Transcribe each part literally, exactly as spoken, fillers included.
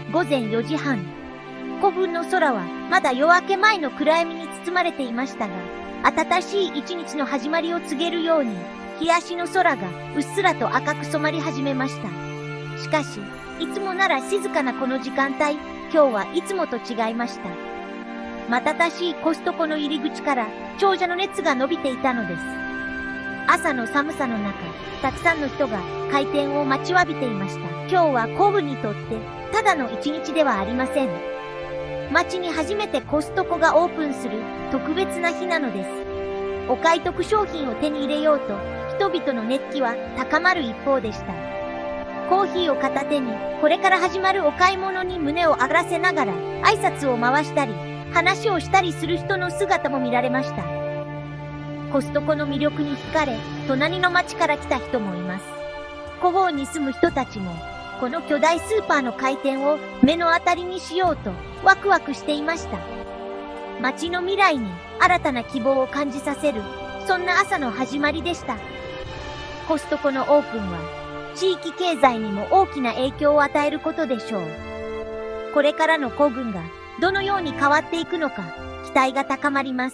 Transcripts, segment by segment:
ごぜんよじはん。古墳の空はまだ夜明け前の暗闇に包まれていましたが、暖しい一日の始まりを告げるように、日足の空がうっすらと赤く染まり始めました。しかし、いつもなら静かなこの時間帯、今日はいつもと違いました。瞬しいコストコの入り口から長者の熱が伸びていたのです。朝の寒さの中、たくさんの人が開店を待ちわびていました。今日は古墳にとってただの一日ではありません。街に初めてコストコがオープンする特別な日なのです。お買い得商品を手に入れようと人々の熱気は高まる一方でした。コーヒーを片手にこれから始まるお買い物に胸を上がらせながら挨拶を回したり話をしたりする人の姿も見られました。コストコの魅力に惹かれ、隣の町から来た人もいます。古豪に住む人たちも、この巨大スーパーの開店を目の当たりにしようとワクワクしていました。町の未来に新たな希望を感じさせる、そんな朝の始まりでした。コストコのオープンは、地域経済にも大きな影響を与えることでしょう。これからの古郡がどのように変わっていくのか、期待が高まります。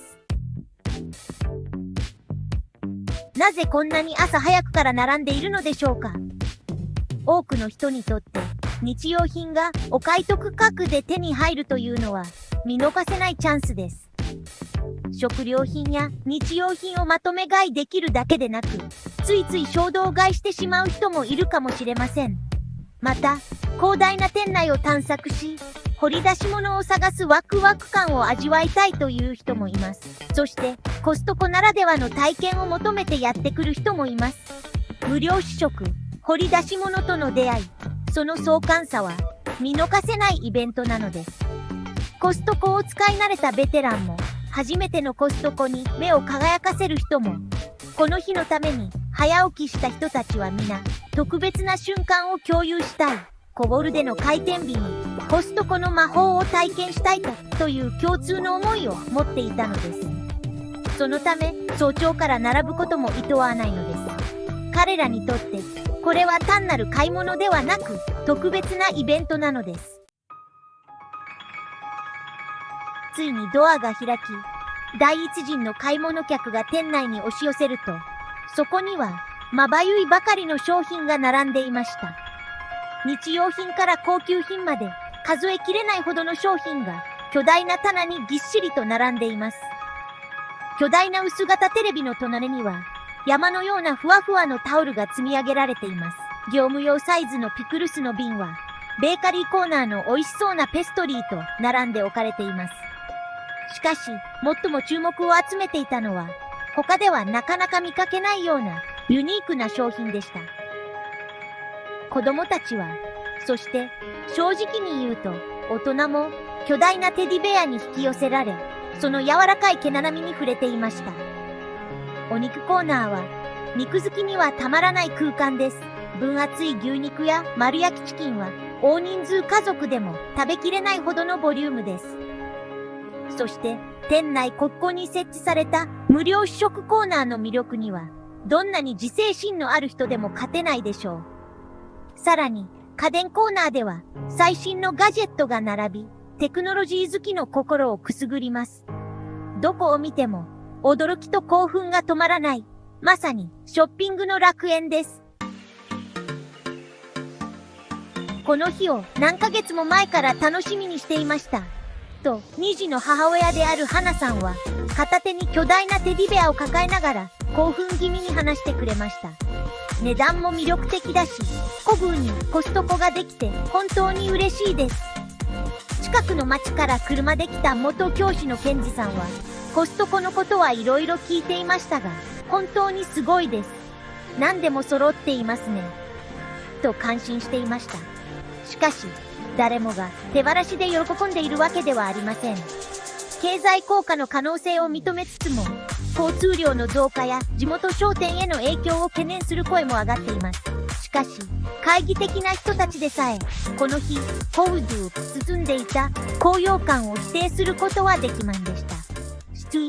なぜこんなに朝早くから並んでいるのでしょうか。多くの人にとって日用品がお買い得価格で手に入るというのは見逃せないチャンスです。食料品や日用品をまとめ買いできるだけでなく、ついつい衝動買いしてしまう人もいるかもしれません。また、広大な店内を探索し、掘り出し物を探すワクワク感を味わいたいという人もいます。そして、コストコならではの体験を求めてやってくる人もいます。無料試食、掘り出し物との出会い、その壮観さは見逃せないイベントなのです。コストコを使い慣れたベテランも、初めてのコストコに目を輝かせる人も、この日のために早起きした人たちは皆、特別な瞬間を共有したい。コボルでの開店日にコストコの魔法を体験したいと、という共通の思いを持っていたのです。そのため、早朝から並ぶことも厭わないのです。彼らにとって、これは単なる買い物ではなく、特別なイベントなのです。ついにドアが開き、第一陣の買い物客が店内に押し寄せると、そこには、まばゆいばかりの商品が並んでいました。日用品から高級品まで、数えきれないほどの商品が、巨大な棚にぎっしりと並んでいます。巨大な薄型テレビの隣には、山のようなふわふわのタオルが積み上げられています。業務用サイズのピクルスの瓶は、ベーカリーコーナーの美味しそうなペストリーと並んで置かれています。しかし、最も注目を集めていたのは、他ではなかなか見かけないようなユニークな商品でした。子供たちは、そして正直に言うと大人も巨大なテディベアに引き寄せられ、その柔らかい毛並みに触れていました。お肉コーナーは、肉好きにはたまらない空間です。分厚い牛肉や丸焼きチキンは、大人数家族でも食べきれないほどのボリュームです。そして、店内ここに設置された無料試食コーナーの魅力には、どんなに自制心のある人でも勝てないでしょう。さらに、家電コーナーでは、最新のガジェットが並び、テクノロジー好きの心をくすぐります。どこを見ても、驚きと興奮が止まらない、まさにショッピングの楽園です。この日を何ヶ月も前から楽しみにしていました。と、に児の母親である花さんは、片手に巨大なテディベアを抱えながら、興奮気味に話してくれました。値段も魅力的だし、古宮にコストコができて本当に嬉しいです。近くの町から車で来た元教師のケンジさんは、コストコのことはいろいろ聞いていましたが、本当にすごいです。何でも揃っていますね。と感心していました。しかし、誰もが手放しで喜んでいるわけではありません。経済効果の可能性を認めつつも、交通量の増加や地元商店への影響を懸念する声も上がっています。しかし、懐疑的な人たちでさえ、この日、コウドゥを包んでいた高揚感を否定することはできまんでした。シティ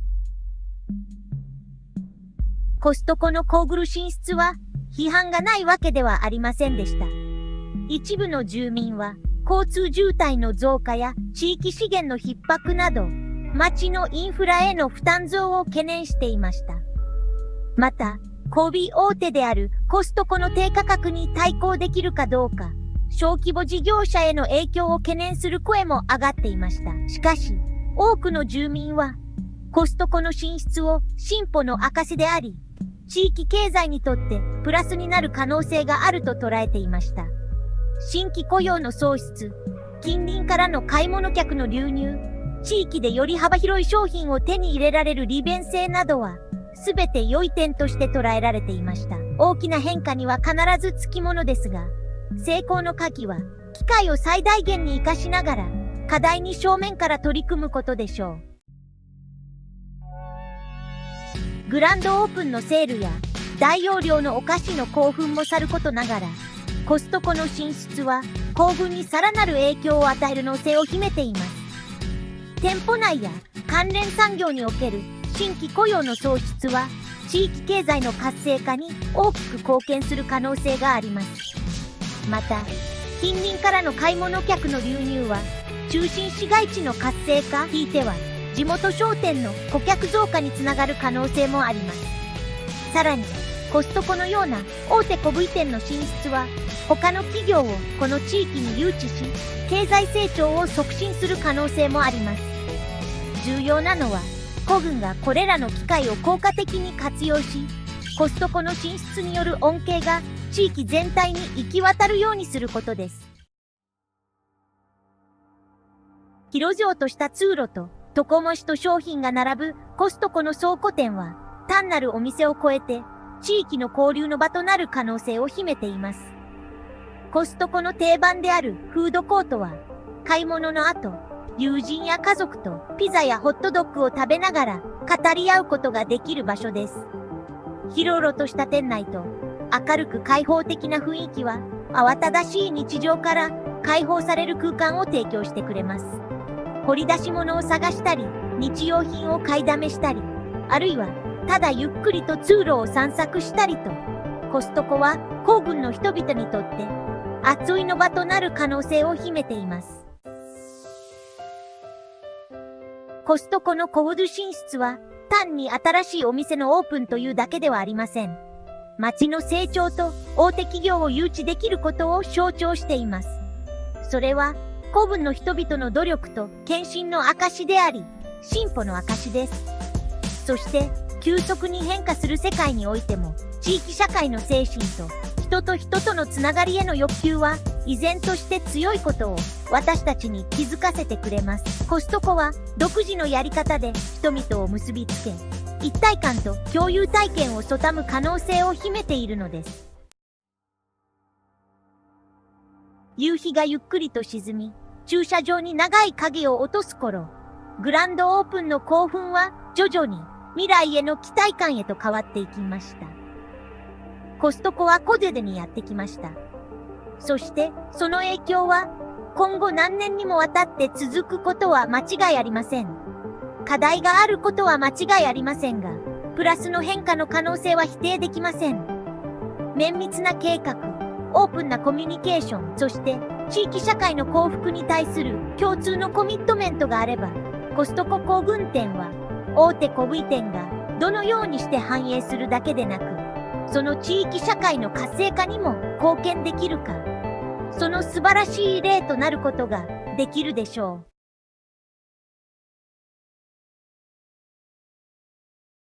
コストコのコーグル進出は、批判がないわけではありませんでした。一部の住民は、 交通渋滞の増加や地域資源の逼迫など、町のインフラへの負担増を懸念していました。また、小売大手であるコストコの低価格に対抗できるかどうか、小規模事業者への影響を懸念する声も上がっていました。しかし、多くの住民は、コストコの進出を進歩の証であり、地域経済にとってプラスになる可能性があると捉えていました。新規雇用の創出、近隣からの買い物客の流入、地域でより幅広い商品を手に入れられる利便性などは、すべて良い点として捉えられていました。大きな変化には必ずつきものですが、成功の鍵は、機会を最大限に活かしながら、課題に正面から取り組むことでしょう。グランドオープンのセールや、大容量のお菓子の興奮もさることながら、コストコの進出は、興奮にさらなる影響を与える能性を秘めています。店舗内や関連産業における新規雇用の創出は、地域経済の活性化に大きく貢献する可能性があります。また、近隣からの買い物客の流入は、中心市街地の活性化、ひいては、地元商店の顧客増加につながる可能性もあります。さらに、コストコのような大手小売店の進出は、他の企業をこの地域に誘致し、経済成長を促進する可能性もあります。重要なのは、個群がこれらの機会を効果的に活用し、コストコの進出による恩恵が地域全体に行き渡るようにすることです。広々とした通路と、床もしと商品が並ぶコストコの倉庫店は、単なるお店を超えて、地域の交流の場となる可能性を秘めています。コストコの定番であるフードコートは、買い物の後、友人や家族とピザやホットドッグを食べながら語り合うことができる場所です。広々とした店内と明るく開放的な雰囲気は慌ただしい日常から解放される空間を提供してくれます。掘り出し物を探したり、日用品を買いだめしたり、あるいはただゆっくりと通路を散策したりと、コストコは皇群の人々にとって集いの場となる可能性を秘めています。コストコのコード進出は単に新しいお店のオープンというだけではありません。町の成長と大手企業を誘致できることを象徴しています。それは古文の人々の努力と献身の証であり、進歩の証です。そして急速に変化する世界においても、地域社会の精神と人と人とのつながりへの欲求は依然として強いことを私たちに気づかせてくれます。コストコは独自のやり方で人々を結びつけ、一体感と共有体験をそたむ可能性を秘めているのです。夕日がゆっくりと沈み、駐車場に長い影を落とす頃、グランドオープンの興奮は徐々に未来への期待感へと変わっていきました。コストコはコゼデにやってきました。そしてその影響は今後何年にもわたって続くことは間違いありません。課題があることは間違いありませんが、プラスの変化の可能性は否定できません。綿密な計画、オープンなコミュニケーション、そして地域社会の幸福に対する共通のコミットメントがあれば、コストコ皇群店は大手小売店がどのようにして繁栄するだけでなく、その地域社会の活性化にも貢献できるか、その素晴らしい例となることができるでしょう。